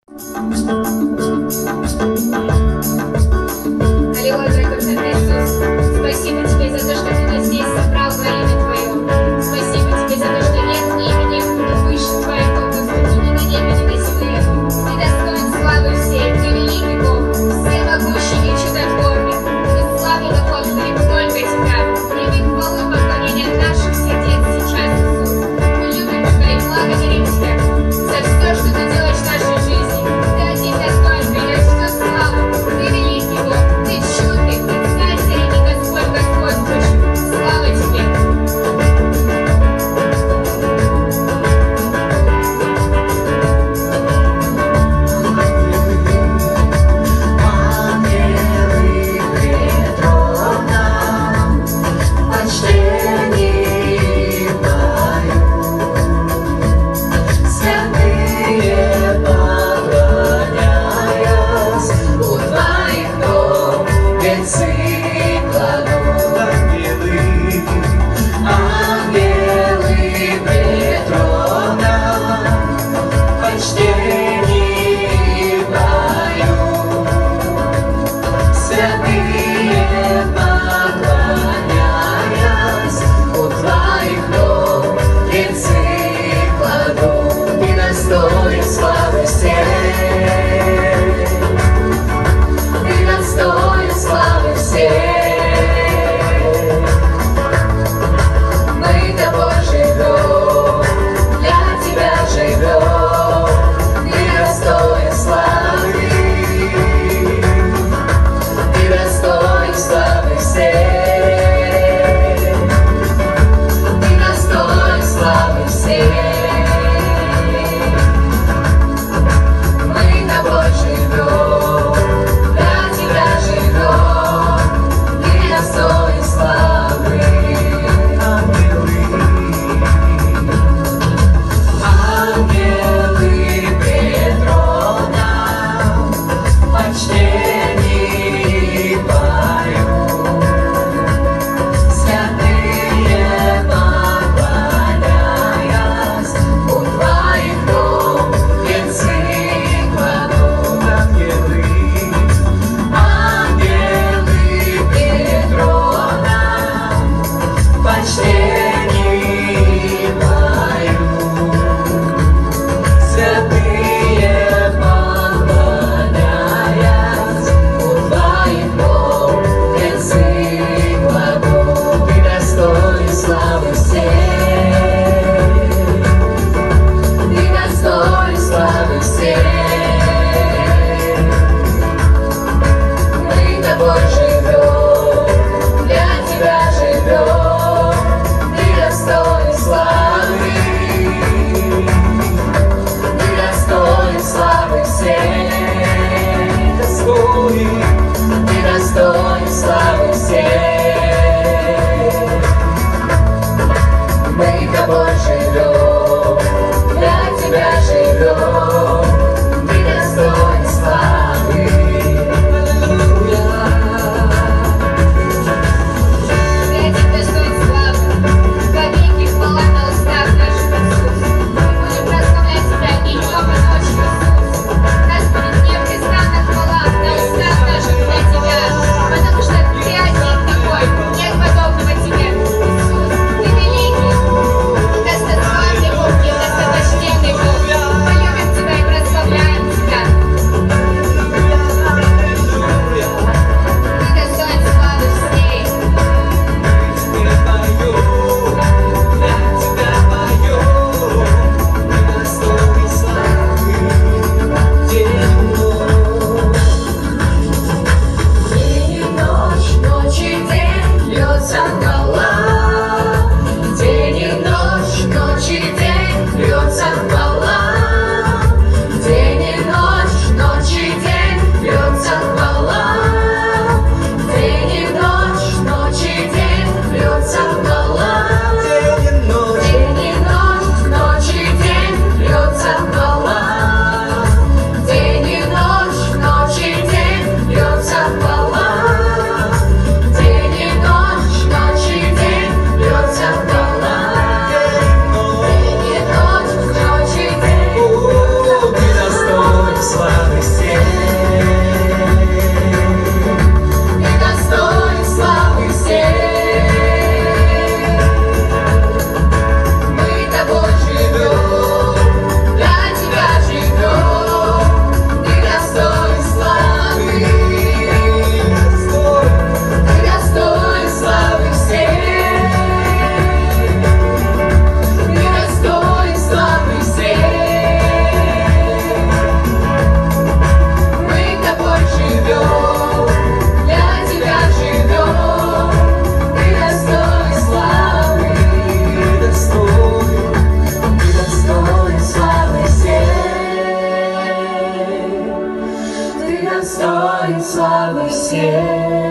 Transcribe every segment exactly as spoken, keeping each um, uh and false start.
Аллилуйя, драгоценный Иисус, спасибо Тебе за то, что Ты нас здесь собрал во имя Твое. Спасибо Тебе за то, что нет имени выше Твоего, Господи, ни на небе, ни на земле. Ты достоин славы всей, Ты великий Бог, всемогущий и чудотворный. Мы славим и благодарим только Тебя. Прими хвалу и поклонение от наших сердец сейчас, Иисус. Мы любим Тебя и благодарим Тебя за все, что Ты делаешь в нашей жизни. Ты один достоин принять всю славу. Ты великий Бог, Ты чудный, Ты царь царей и Господь господствующий. Слава Тебе! Мы тобой живем, для Тебя живем. славы всем.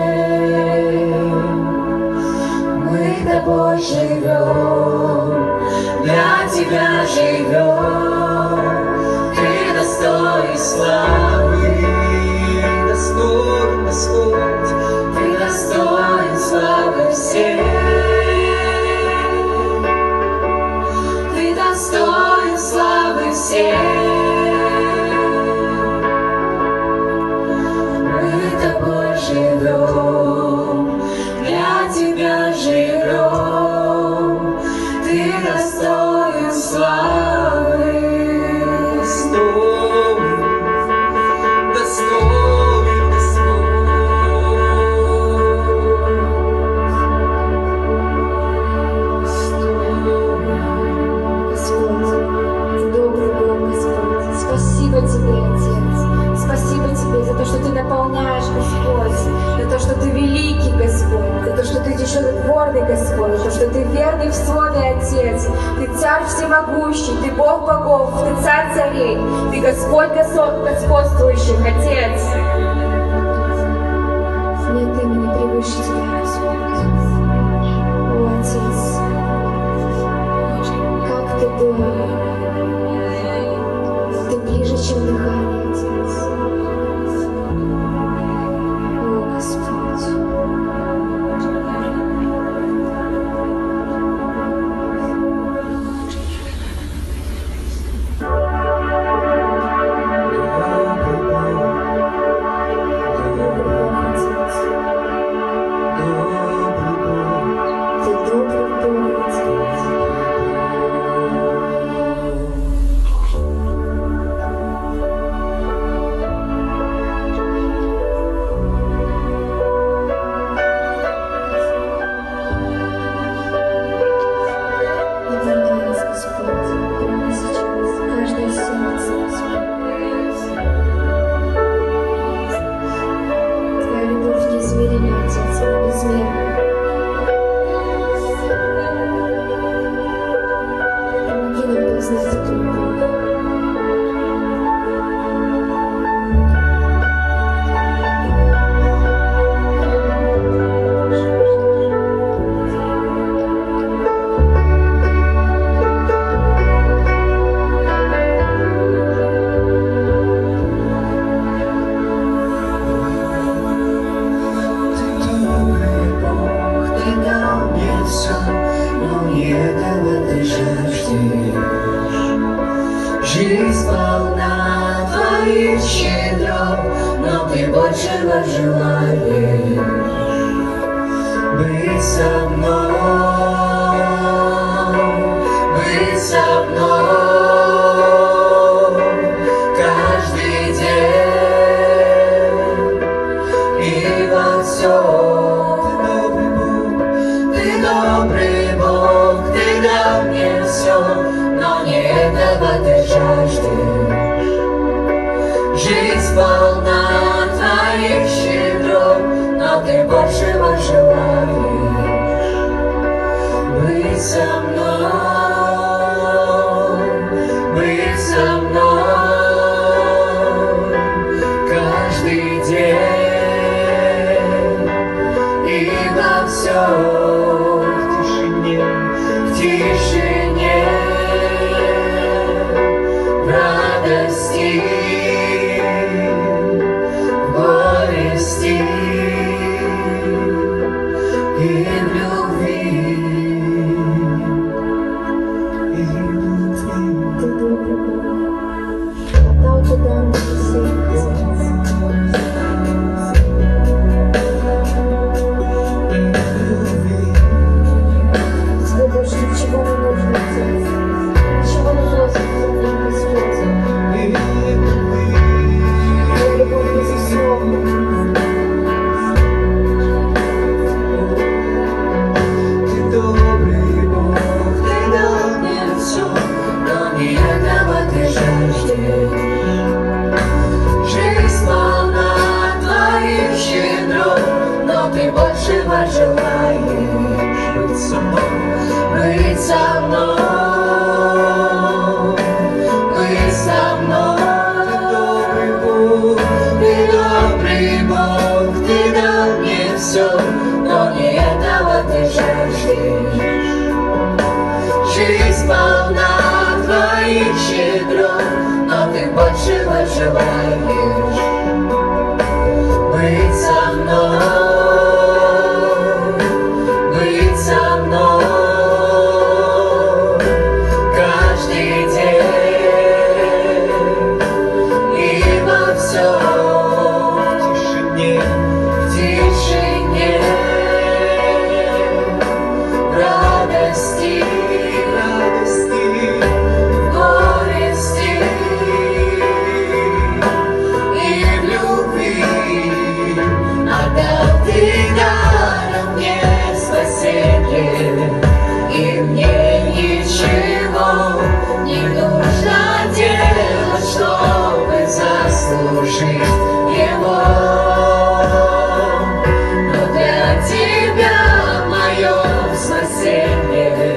Мы тобой живем, для тебя живем. Ты достоин славы, достоин Господь, ты достоин славы всем. Ты достоин славы всем. Живем, для тебя живем, ты достоин славы. Достоин, достоин, Господь, ты добрый Бог, Господь. Спасибо тебе, Отец. Спасибо тебе за то, что ты наполняешь, Господь, за то, что ты великий, Господь, за то, что ты чудотворный, Господь, за то, что ты верный в слове, Отец. Ты царь всемогущий, ты Бог богов, ты царь царей, ты Господь господствующих, Отец. Нет имени превыше тебя, Господь. О, Отец, как ты добр, ты ближе, чем дыхание, Отец. О, Господь. Жизнь полна твоих щедрот, но ты большего желаешь быть со мной, быть со мной каждый день и во всем. Ты добрый Бог, ты дал мне все, но не этого ты жаждешь. Жизнь полна твоих щедрот, но ты большего желаешь быть со мной, быть со мной каждый день и во всем. В тишине, в радости, в горести и в любви, и в любви. Ты добрый Бог, дал ты дар всех. Ничего не нужно делать, ничего не просит от Господь. Твоя любовь безусловна. Ты добрый Бог, ты дал мне все, но не этого ты жаждешь. Жизнь полна твоих щедрот, но ты большего желаешь быть со мной. Быть со мной, быть со мной, ты добрый Бог, ты добрый Бог. большего желаешь быть со мной, быть со мной каждый день и во всем в тишине, в тишине, в радости, в радости, в горести и в любви. Отдал ты даром мне спасение, и мне ничего не нужно делать, чтобы заслужить его. Но для тебя мое спасение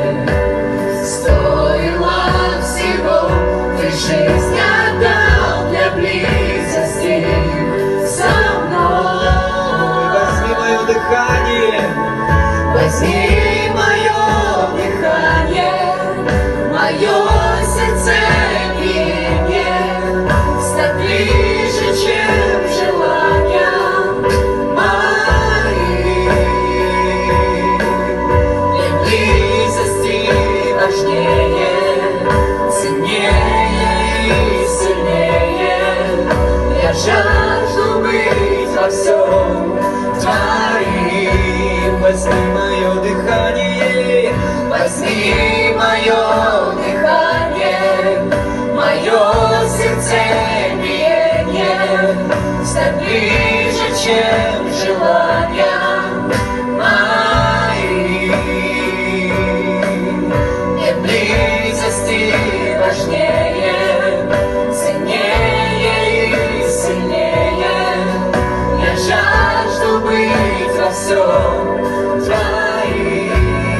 стоило всего. Ты жизнь отдал для близости со мной. Возьми мое дыхание, возьми мое дыхание, мое сердцебиение, стать ближе, чем желания мои. Для близости важнее, ценнее и сильнее. Я жажду быть во всем твоим. Возьми мое дыхание, возьми мое дыхание, мое сердцебиение, стать ближе, чем желания мои. Мне близости важнее, ценнее и сильнее. Я жажду быть во всем твоим.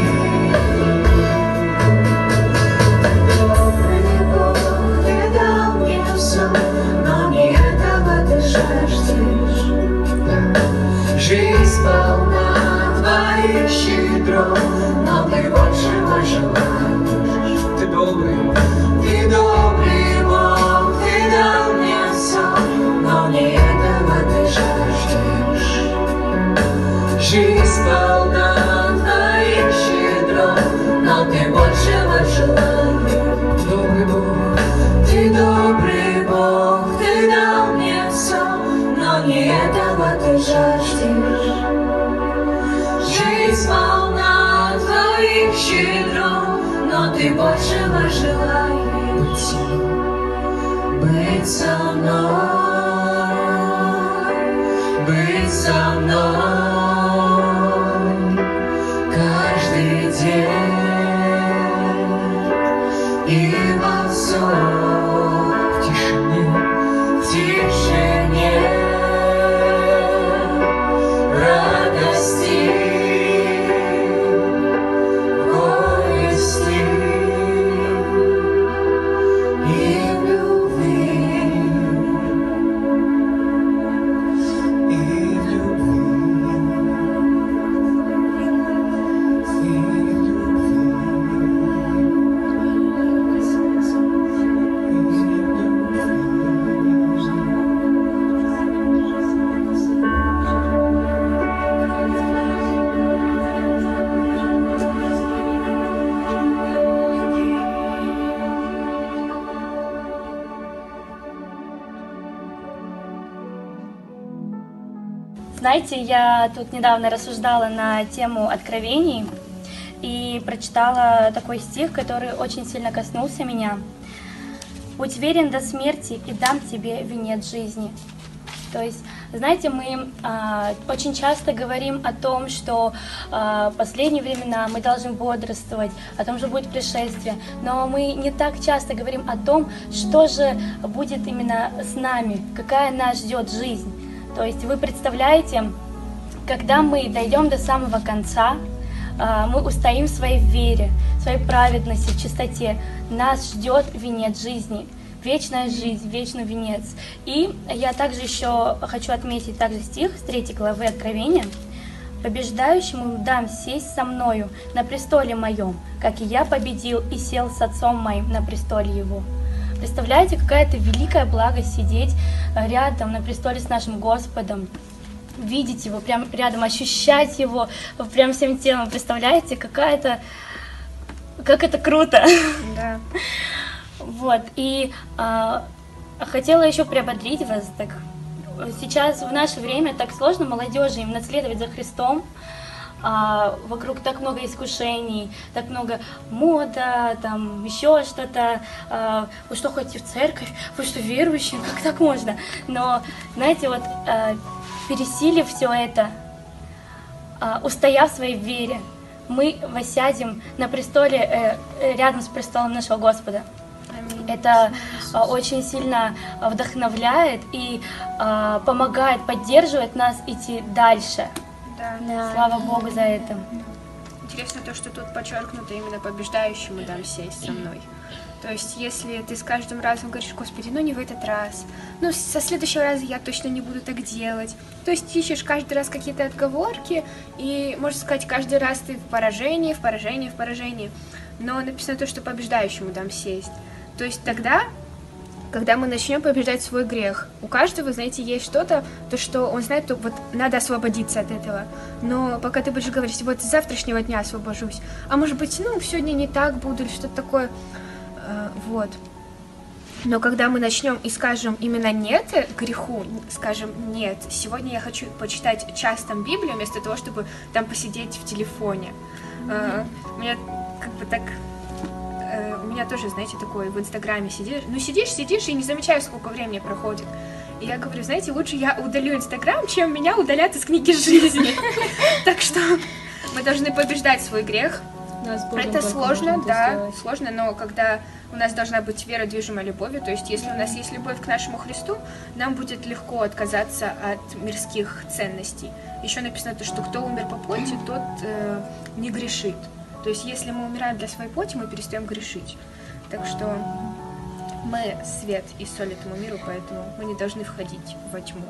Добрый Бог, ты дал мне все, но не этого ты жаждешь. Жизнь полна твоих щедрот, но ты большего желаешь. Ты добрый, ты добрый Бог, ты дал мне все, но не этого ты жаждешь. Жизнь полна твоих щедрот, но ты большего желаешь. Добрый Бог, ты добрый Бог, ты дал мне все, но не этого ты жаждешь. Жизнь полна твоих щедрот, но ты большего желаешь. Быть со мной, быть со мной каждый день и во всем в тишине, в тишине, в радости, в горести и в любви, и в любви, и в Знаете, я тут недавно рассуждала на тему откровений и прочитала такой стих, который очень сильно коснулся меня. «Будь верен до смерти, и дам тебе венец жизни». То есть, знаете, мы а, очень часто говорим о том, что а, в последние времена мы должны бодрствовать, о том, что будет пришествие, но мы не так часто говорим о том, что же будет именно с нами, какая нас ждет жизнь. То есть вы представляете, когда мы дойдем до самого конца, мы устоим в своей вере, в своей праведности, в чистоте, нас ждет венец жизни, вечная жизнь, вечный венец. И я также еще хочу отметить также стих с третьей главы Откровения. «Побеждающему дам сесть со мною на престоле моем, как и я победил и сел с отцом моим на престоле его». Представляете, какая это великая благость сидеть рядом на престоле с нашим Господом, видеть Его прям рядом, ощущать Его прям всем телом. Представляете, какая это, как это круто. Да. Вот, и а, хотела еще приободрить вас, так, сейчас в наше время так сложно молодежи именно следовать за Христом, а, вокруг так много искушений, так много мода, там еще что-то, а, вы что, ходите в церковь, вы что, верующие, как так можно? Но, знаете, вот а, пересилив все это, а, устояв в своей вере, мы воссядем на престоле, э, рядом с престолом нашего Господа. Это а, очень сильно вдохновляет и а, помогает, поддерживает нас идти дальше. Да. Да. Слава Богу за это. Интересно то, что тут подчеркнуто именно побеждающему дам сесть со мной. То есть, если ты с каждым разом говоришь: Господи, ну не в этот раз, ну со следующего раза я точно не буду так делать. То есть, ищешь каждый раз какие-то отговорки, и, можно сказать, каждый раз ты в поражении, в поражении, в поражении. Но написано то, что побеждающему дам сесть. То есть тогда, когда мы начнем побеждать свой грех, у каждого, знаете, есть что-то, то, что он знает, то вот надо освободиться от этого. Но пока ты будешь говорить: вот с завтрашнего дня освобожусь, а может быть, ну, сегодня не так буду, или что-то такое, э, вот. Но когда мы начнем и скажем именно нет греху, скажем: нет, сегодня я хочу почитать час там Библию, вместо того, чтобы там посидеть в телефоне. Э, у меня как бы так... У меня тоже, знаете, такое в Инстаграме сидишь, ну сидишь, сидишь и не замечаешь, сколько времени проходит. И я говорю: знаете, лучше я удалю Инстаграм, чем меня удалят из книги жизни. Так что мы должны побеждать свой грех. Это сложно, да, сложно, но когда у нас должна быть вера, движимая любовью, то есть если у нас есть любовь к нашему Христу, нам будет легко отказаться от мирских ценностей. Еще написано то, что кто умер по плоти, тот э, не грешит. То есть, если мы умираем для своей плоти, мы перестаем грешить. Так что мы свет и соль этому миру, поэтому мы не должны входить во тьму.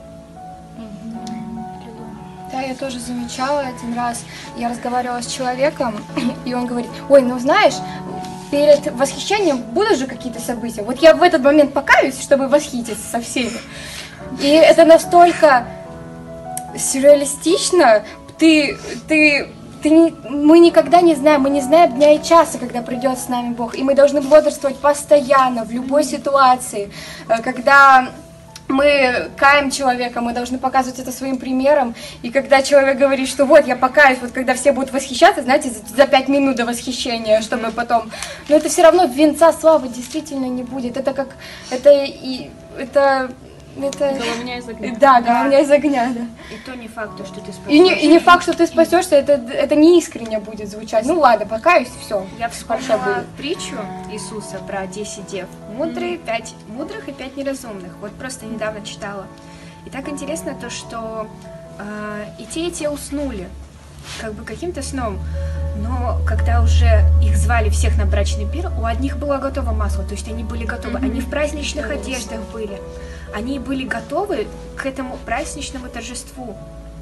Да, я тоже замечала один раз, я разговаривала с человеком, и он говорит: ой, ну знаешь, перед восхищением будут же какие-то события. Вот я в этот момент покаюсь, чтобы восхититься со всеми. И это настолько сюрреалистично, ты... ты Ты не, мы никогда не знаем, мы не знаем дня и часа, когда придет с нами Бог. И мы должны бодрствовать постоянно, в любой ситуации. Когда мы каем человека, мы должны показывать это своим примером. И когда человек говорит, что вот я покаюсь, вот когда все будут восхищаться, знаете, за, за пять минут до восхищения, чтобы потом... Но это все равно венца славы действительно не будет. Это как... Это и... Это... Это... Головня из огня. Да, головня из огня, да. И то не факт, что ты спасешься. И не, и не факт, что ты спасешься, это, это не искренне будет звучать. Ну ладно, покаюсь, все. Я вспомнила притчу Иисуса про десять дев. Мудрые, пять мудрых и пять неразумных. Вот просто недавно читала. И так интересно то, что э, и те, и те уснули, как бы каким-то сном. Но когда уже их звали всех на брачный пир, у одних было готово масло, то есть они были готовы, mm-hmm. они в праздничных mm-hmm. одеждах были. Они были готовы к этому праздничному торжеству.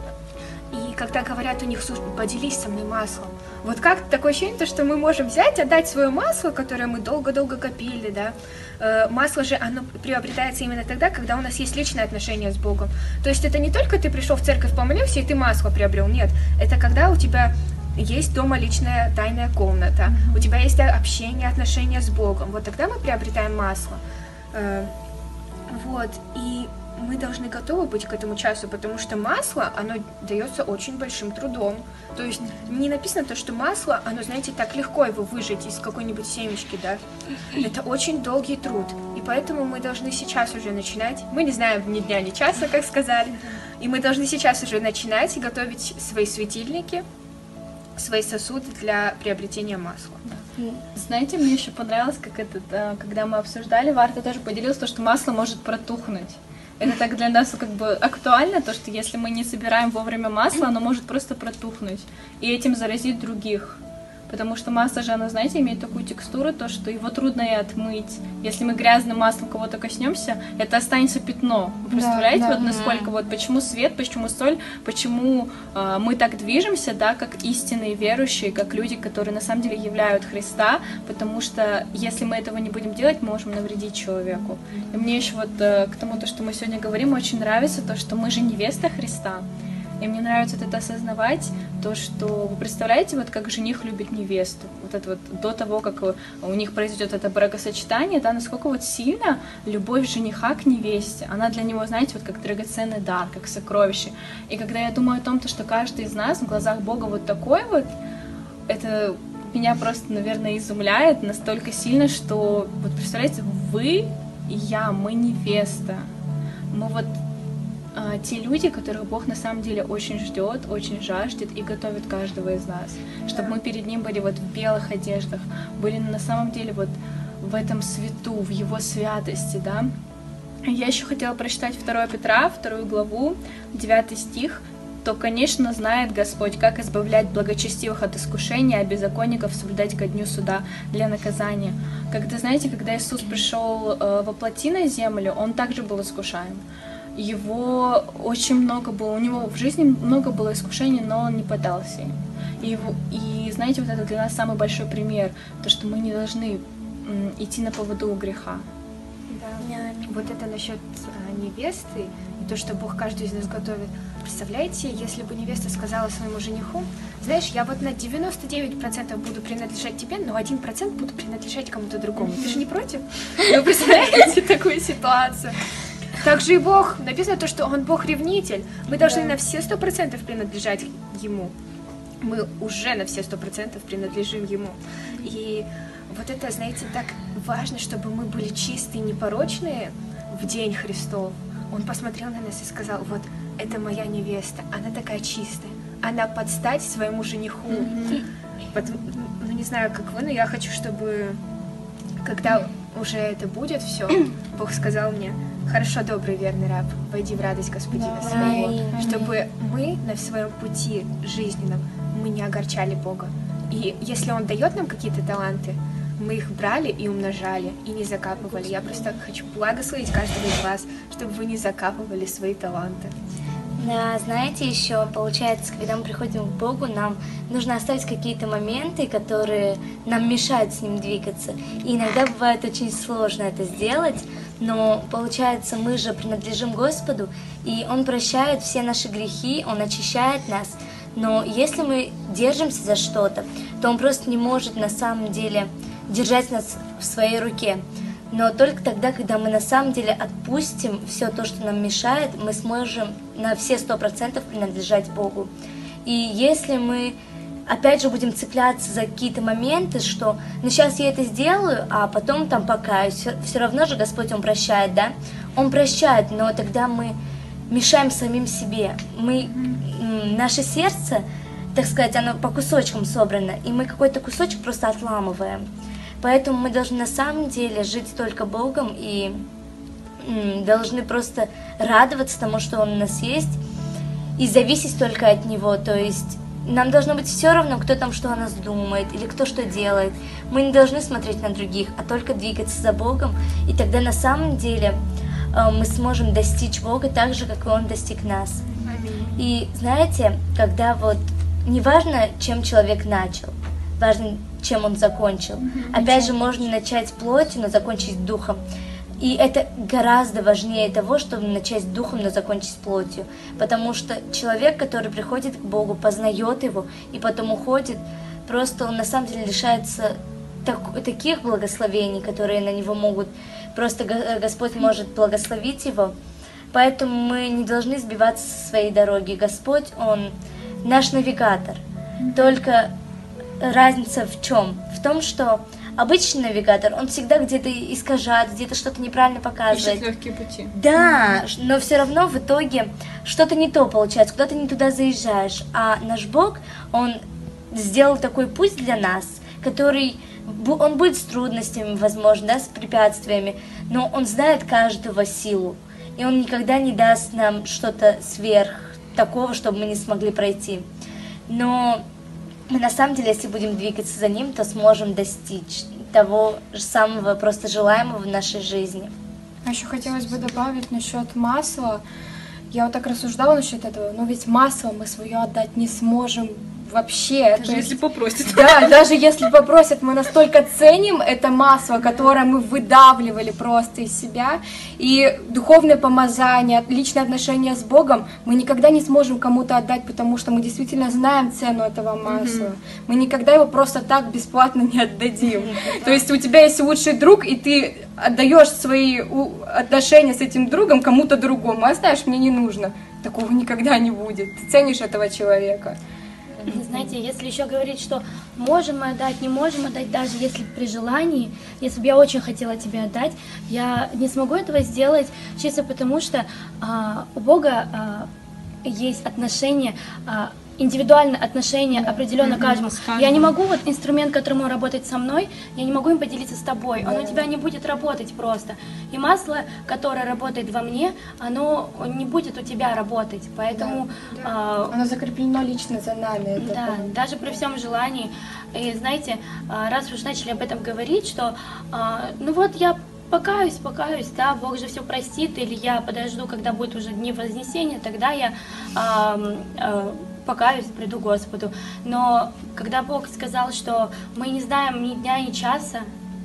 И когда говорят у них: слушай, поделись со мной маслом. Вот как такое ощущение, что мы можем взять, отдать свое масло, которое мы долго-долго копили, да. Э, масло же, оно приобретается именно тогда, когда у нас есть личное отношение с Богом. То есть это не только ты пришел в церковь, помолился, и ты масло приобрел. Нет, это когда у тебя есть дома личная тайная комната, mm-hmm. у тебя есть общение, отношения с Богом. Вот тогда мы приобретаем масло. Э, Вот, и мы должны готовы быть к этому часу, потому что масло, оно дается очень большим трудом. То есть не написано то, что масло, оно, знаете, так легко его выжать из какой-нибудь семечки, да. Это очень долгий труд, и поэтому мы должны сейчас уже начинать. Мы не знаем ни дня, ни часа, как сказали, и мы должны сейчас уже начинать и готовить свои светильники, свои сосуды для приобретения масла. Знаете, мне еще понравилось, как это, когда мы обсуждали, Варта тоже поделилась, то, что масло может протухнуть. Это так для нас как бы актуально, то, что если мы не собираем вовремя масло, оно может просто протухнуть и этим заразить других. Потому что масло же, оно, знаете, имеет такую текстуру, то, что его трудно и отмыть. Если мы грязным маслом кого-то коснемся, это останется пятно. Вы представляете, да. вот насколько вот почему свет, почему соль, почему э, мы так движемся, да, как истинные верующие, как люди, которые на самом деле являют Христа, потому что если мы этого не будем делать, мы можем навредить человеку. И мне еще вот э, к тому, то, что мы сегодня говорим, очень нравится то, что мы же невеста Христа. И мне нравится вот это осознавать, то, что вы представляете, вот как жених любит невесту, вот это вот до того, как у них произойдет это бракосочетание, да, насколько вот сильно любовь жениха к невесте, она для него, знаете, вот как драгоценный дар, как сокровище. И когда я думаю о том, то, что каждый из нас в глазах Бога вот такой вот, это меня просто, наверное, изумляет настолько сильно, что, вот представляете, вы и я, мы невеста, мы вот те люди, которых Бог на самом деле очень ждет, очень жаждет и готовит каждого из нас, чтобы мы перед Ним были вот в белых одеждах, были на самом деле вот в этом свету, в Его святости, да. Я еще хотела прочитать второе Петра, вторую главу, девятый стих. «То, конечно, знает Господь, как избавлять благочестивых от искушения, а беззаконников соблюдать ко дню суда для наказания». Когда, знаете, когда Иисус пришел э, во плоти на землю, Он также был искушаем. Его очень много было, у него в жизни много было искушений, но он не поддался им. И, его, и знаете, вот это для нас самый большой пример, то, что мы не должны м, идти на поводу у греха. Да. Вот это насчет а, невесты, и то, что Бог каждую из нас готовит. Представляете, если бы невеста сказала своему жениху: знаешь, я вот на девяносто девять процентов буду принадлежать тебе, но один процент буду принадлежать кому-то другому. Ты же не против? Вы представляете такую ситуацию? Также и Бог. Написано то, что Он Бог-ревнитель. Мы должны на все сто процентов принадлежать Ему. Мы уже на все сто процентов принадлежим Ему. И вот это, знаете, так важно, чтобы мы были чистые, непорочные в день Христов. Он посмотрел на нас и сказал: вот, это моя невеста, она такая чистая, она под стать своему жениху. Mm-hmm. Потом, ну, не знаю, как вы, но я хочу, чтобы, когда уже это будет все, Бог сказал мне: хорошо, добрый, верный раб, войди в радость Господина своего, чтобы мы на своем пути жизненном мы не огорчали Бога. И если Он дает нам какие-то таланты, мы их брали и умножали, и не закапывали. Я просто хочу благословить каждого из вас, чтобы вы не закапывали свои таланты. Да, знаете, еще получается, когда мы приходим к Богу, нам нужно оставить какие-то моменты, которые нам мешают с Ним двигаться. И иногда бывает очень сложно это сделать, но получается, мы же принадлежим Господу, и Он прощает все наши грехи, Он очищает нас. Но если мы держимся за что-то, то Он просто не может на самом деле держать нас в своей руке. Но только тогда, когда мы на самом деле отпустим все то, что нам мешает, мы сможем на все сто процентов принадлежать Богу. И если мы опять же будем цепляться за какие-то моменты, что ну сейчас я это сделаю, а потом там покаюсь, все, все равно же Господь, Он прощает, да? Он прощает, но тогда мы мешаем самим себе. Мы, наше сердце, так сказать, оно по кусочкам собрано, и мы какой-то кусочек просто отламываем. Поэтому мы должны на самом деле жить только Богом и м, должны просто радоваться тому, что Он у нас есть, и зависеть только от Него. То есть нам должно быть все равно, кто там что о нас думает или кто что делает. Мы не должны смотреть на других, а только двигаться за Богом, и тогда на самом деле э, мы сможем достичь Бога так же, как и Он достиг нас. И знаете, когда вот неважно, чем человек начал, важно, чем он закончил. Mm-hmm. Опять же, можно начать плотью, но закончить духом. И это гораздо важнее того, чтобы начать духом, но закончить плотью. Потому что человек, который приходит к Богу, познает Его и потом уходит, просто он на самом деле лишается так, таких благословений, которые на него могут, просто Господь может благословить его. Поэтому мы не должны сбиваться со своей дороги. Господь, Он наш навигатор. Только разница в чем? В том, что обычный навигатор, он всегда где-то искажает, где-то что-то неправильно показывает. Ищет легкие пути. Да, но все равно в итоге что-то не то получается, куда-то не туда заезжаешь. А наш Бог, Он сделал такой путь для нас, который, он будет с трудностями, возможно, да, с препятствиями, но Он знает каждого силу, и Он никогда не даст нам что-то сверх такого, чтобы мы не смогли пройти. Но мы на самом деле, если будем двигаться за Ним, то сможем достичь того же самого просто желаемого в нашей жизни. А еще хотелось бы добавить насчет масла. Я вот так рассуждала насчет этого, но ведь масло мы свое отдать не сможем вообще. Даже если попросят. Да, даже если попросят, мы настолько ценим это масло, которое мы выдавливали просто из себя, и духовное помазание, личные отношения с Богом мы никогда не сможем кому-то отдать, потому что мы действительно знаем цену этого масла. Mm-hmm. Мы никогда его просто так бесплатно не отдадим. Mm-hmm. То есть у тебя есть лучший друг, и ты отдаешь свои отношения с этим другом кому-то другому, а знаешь, мне не нужно. Такого никогда не будет. Ты ценишь этого человека. Знаете, если еще говорить, что можем мы отдать, не можем отдать, даже если при желании, если бы я очень хотела тебе отдать, я не смогу этого сделать чисто потому, что а, у Бога а, есть отношения, а, индивидуальное отношение определенно к каждому. Я не могу, вот инструмент, которым он работает со мной, я не могу им поделиться с тобой, он у тебя не будет работать просто. И масло, которое работает во мне, оно не будет у тебя работать, поэтому... Да, да. А, оно закреплено лично за нами. Это да, помню. Даже при всем желании. И знаете, раз вы уже начали об этом говорить, что, ну вот я покаюсь, покаюсь, да, Бог же все простит, или я подожду, когда будет уже дни Вознесения, тогда я а, а, покаюсь, приду к Господу. Но когда Бог сказал, что мы не знаем ни дня, ни часа,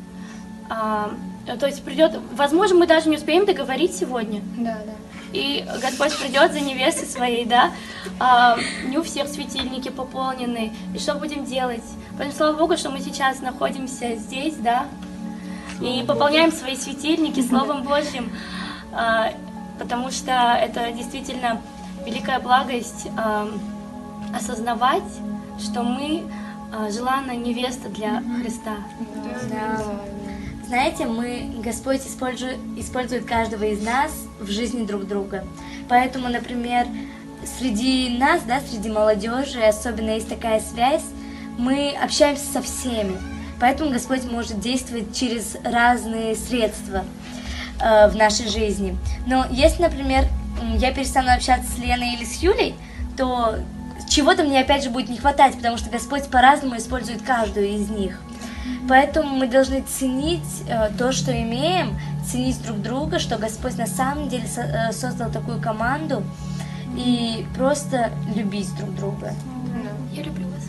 а, то есть придет, возможно, мы даже не успеем договорить сегодня. Да, да. И Господь придет за невестой своей, да, а, не у всех светильники пополнены, и что будем делать? Поэтому, слава Богу, что мы сейчас находимся здесь, да, и пополняем свои светильники Словом Божьим, а, потому что это действительно великая благость а, осознавать, что мы а, желанная невеста для Христа. Да. Знаете, мы, Господь использует, использует каждого из нас в жизни друг друга. Поэтому, например, среди нас, да, среди молодежи, особенно есть такая связь, мы общаемся со всеми. Поэтому Господь может действовать через разные средства э, в нашей жизни. Но если, например, я перестану общаться с Леной или с Юлей, то чего-то мне опять же будет не хватать, потому что Господь по-разному использует каждую из них. Поэтому мы должны ценить э, то, что имеем, ценить друг друга, что Господь на самом деле со, э, создал такую команду, и просто любить друг друга. Я люблю вас.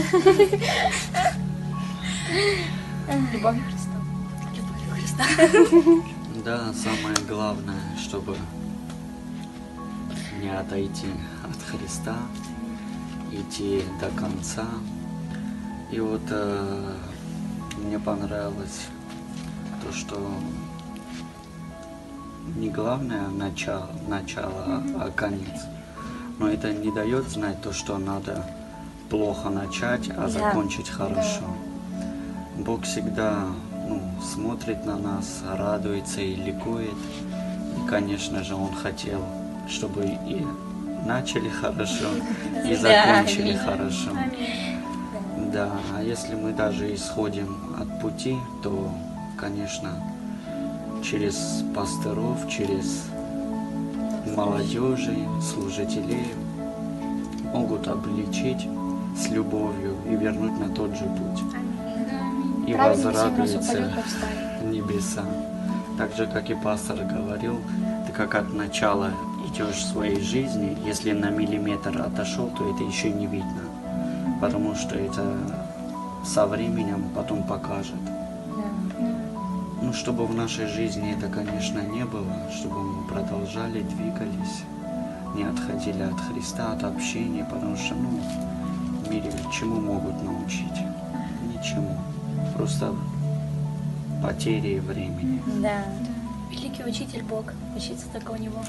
Любовь Христа. Любовь Христа. Да, самое главное, чтобы не отойти от Христа, идти до конца. И вот э, мне понравилось то, что не главное начало, начало, а конец. Но это не дает знать то, что надо плохо начать, а Да. закончить хорошо. Бог всегда ну, смотрит на нас, радуется и ликует. И, конечно же, Он хотел, чтобы и начали хорошо, и закончили хорошо. Да, а если мы даже исходим от пути, то, конечно, через пасторов, через молодежи, служителей могут обличить с любовью и вернуть на тот же путь. И возрадуется небеса. Так же, как и пастор говорил, ты как от начала идешь в своей жизни, если на миллиметр отошел, то это еще не видно. Потому что это со временем потом покажет. Ну, чтобы в нашей жизни это, конечно, не было, чтобы мы продолжали, двигались, не отходили от Христа, от общения, потому что, ну, в мире чему могут научить? Ничему. Просто потери времени. Да. Великий учитель Бог, учиться только у Него.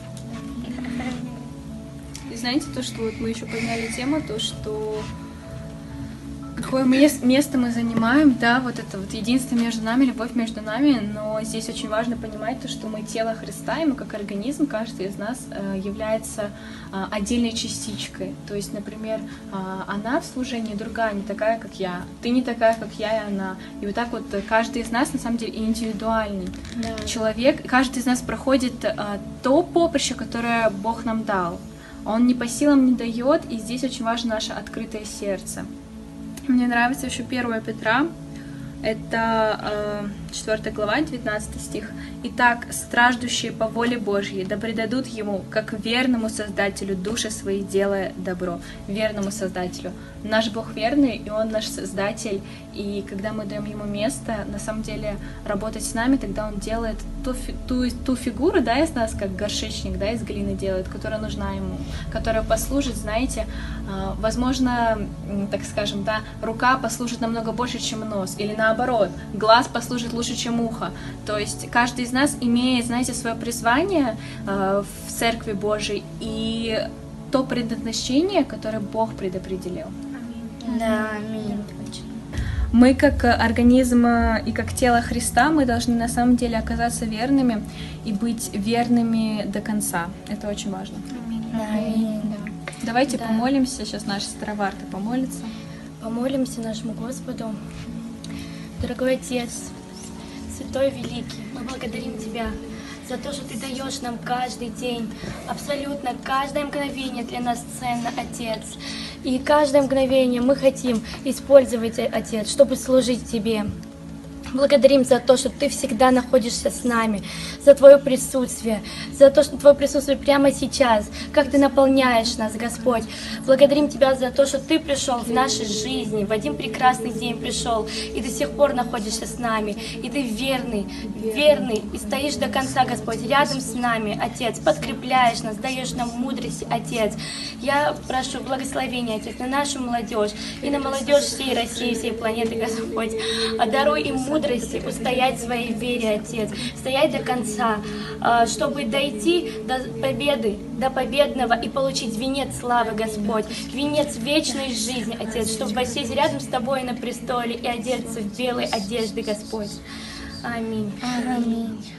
И знаете, то, что вот мы еще подняли тему, то, что какое место мы занимаем, да, вот это вот единство между нами, любовь между нами, но здесь очень важно понимать то, что мы тело Христа, и мы как организм, каждый из нас э, является э, отдельной частичкой. То есть, например, э, она в служении другая, не такая, как я, ты не такая, как я и она. И вот так вот каждый из нас на самом деле индивидуальный да. человек, каждый из нас проходит э, то поприще, которое Бог нам дал. Он не по силам не дает, и здесь очень важно наше открытое сердце. Мне нравится еще первое Петра, это четвёртая глава, девятнадцатый стих. «Итак, страждущие по воле Божьей, да предадут Ему, как верному Создателю, души свои, делая добро». Верному Создателю. Наш Бог верный, и Он наш Создатель, и когда мы даем Ему место, на самом деле, работать с нами, тогда Он делает ту, ту, ту фигуру, да, из нас, как горшечник, да, из глины делает, которая нужна Ему, которая послужит, знаете, возможно, так скажем, да, рука послужит намного больше, чем нос, или наоборот, глаз послужит лучше, чем ухо. То есть каждый из нас имеет, знаете, свое призвание э, в Церкви Божией и то предназначение, которое Бог предопределил. Да, аминь. Мы как организм и как тело Христа, мы должны на самом деле оказаться верными и быть верными до конца. Это очень важно. Аминь. Да. Давайте Да. помолимся. Сейчас наша сестра Варта помолится. Помолимся нашему Господу. Дорогой Отец, Святой Великий, мы благодарим Тебя за то, что Ты даешь нам каждый день, абсолютно каждое мгновение для нас ценно, Отец. И каждое мгновение мы хотим использовать, Отец, чтобы служить Тебе. Благодарим за то, что Ты всегда находишься с нами, за Твое присутствие, за то, что Твое присутствие прямо сейчас, как Ты наполняешь нас, Господь. Благодарим Тебя за то, что Ты пришел в нашей жизни, в один прекрасный день пришел, и до сих пор находишься с нами, и Ты верный, верный, и стоишь до конца, Господь, рядом с нами, Отец, подкрепляешь нас, даешь нам мудрость, Отец. Я прошу благословения, Отец, на нашу молодежь, и на молодежь всей России, всей планеты, Господь. Даруй им мудрость, мудрости устоять в своей вере, Отец, стоять до конца, чтобы дойти до победы, до победного и получить венец славы, Господь, венец вечной жизни, Отец, чтобы посесть рядом с Тобой на престоле и одеться в белые одежды, Господь. Аминь. Аминь.